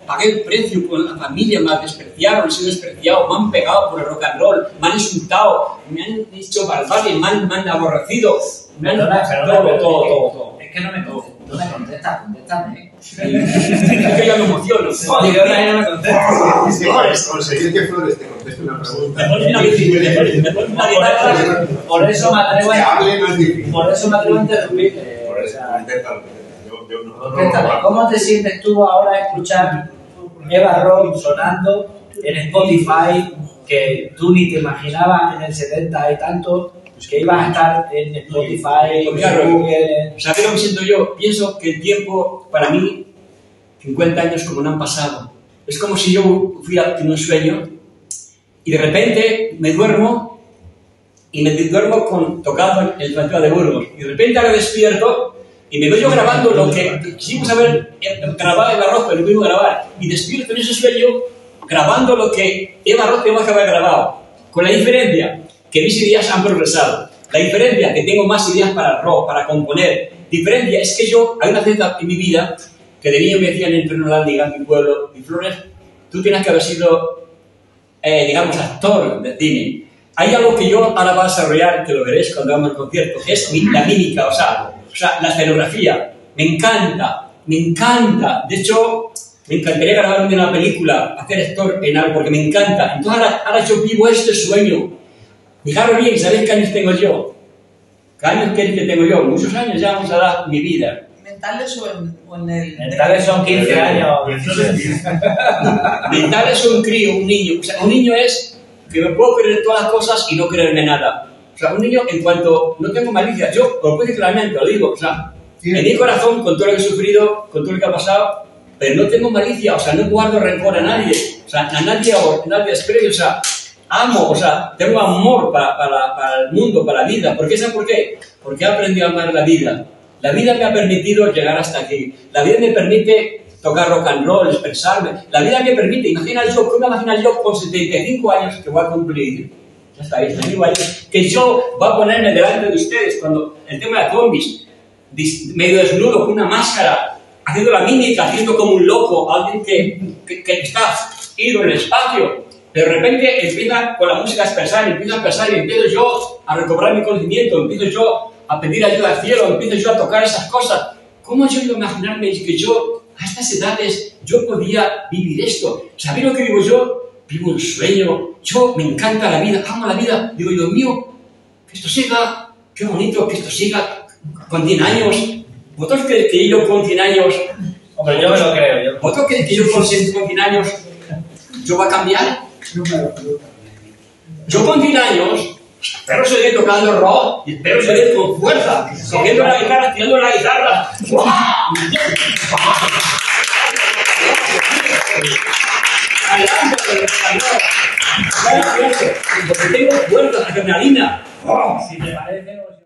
pagué el precio con la familia, me despreciaron, he sido despreciado, me han pegado por el rock and roll, me han insultado, me han dicho barbarie, me han aborrecido, me han todo. Es que no me contestas, contéstame. Es que ya me emociono. Joder, ahora no me contestas. Conseguir que Flores te conteste una pregunta. Por eso me atrevo Que hable no es difícil. Por eso me atrevo a interrumpirte. Por eso, inténtalo. Yo no. Contéstame, ¿cómo te sientes tú ahora a escuchar Eva Rock sonando en Spotify, que tú ni te imaginabas en el 70 y tanto que ibas a estar en Spotify, en Google? ¿Sabes lo que siento yo? Pienso que el tiempo, para mí, 50 años como no han pasado. Es como si yo fui a un sueño y de repente me duermo y me duermo tocando el Festival de Burgos. Y de repente ahora despierto y me veo yo grabando lo que quisimos haber grabado Eva Rock, pero no pudimos grabar. Y despierto en ese sueño grabando lo que Eva Rock tenemos que haber grabado. Con la diferencia que mis ideas han progresado. La diferencia que tengo más ideas para rock, para componer. Diferencia es que yo, hay una cierta en mi vida que de niño me decían en Tenolandiga, en mi pueblo, y Flores, tú tienes que haber sido, digamos, actor de cine. Hay algo que yo ahora voy a desarrollar, que lo veréis cuando hagamos el concierto, que es la mímica, o sea, la escenografía. Me encanta. De hecho, me encantaría grabar una película, hacer actor en algo, porque me encanta. Entonces ahora yo vivo este sueño. Fijaros bien, ¿sabéis qué años tengo yo? ¿Qué años que tengo yo? Muchos años ya vamos a dar mi vida. ¿Mentales o en el...? Mentales son 15 años. Mentales son un crío, un niño. O sea, un niño es que me puedo creer todas las cosas y no creerme nada. O sea, un niño, en cuanto no tengo malicia, yo lo puedo decir claramente, lo digo, o sea, en mi corazón, con todo lo que he sufrido, con todo lo que ha pasado, pero no tengo malicia, o sea, no guardo rencor a nadie, o sea, a nadie desprecio, o sea, amo, o sea, tengo amor para el mundo, para la vida. ¿Por qué? ¿Sabes por qué? Porque he aprendido a amar la vida. La vida me ha permitido llegar hasta aquí. La vida me permite tocar rock and roll, expresarme. La vida me permite, ¿cómo me imagino yo con 75 años que voy a cumplir? Ya estáis, 75 años, que yo voy a ponerme delante de ustedes cuando el tema de zombies, medio desnudo, con una máscara, haciendo la mímica, haciendo como un loco, alguien que está ido en el espacio. De repente empieza con la música a expresar, y empiezo yo a recobrar mi conocimiento, empiezo yo a pedir ayuda al cielo, empiezo yo a tocar esas cosas. ¿Cómo yo iba a imaginarme que yo, a estas edades, yo podía vivir esto? ¿Sabéis lo que vivo yo? Vivo un sueño, yo me encanta la vida, amo la vida. Digo, Dios mío, que esto siga, qué bonito que esto siga con 100 años. ¿Vosotros creéis que yo con 100 años... Hombre, yo me lo creo. ¿Vosotros creéis que yo con 100 años yo voy a cambiar? Yo con 100 años espero seguir tocando rock y espero seguir con fuerza, cogiendo la guitarra, tirando la guitarra. Adelante con el español. Porque tengo fuerza, adrenalina. Si te parece...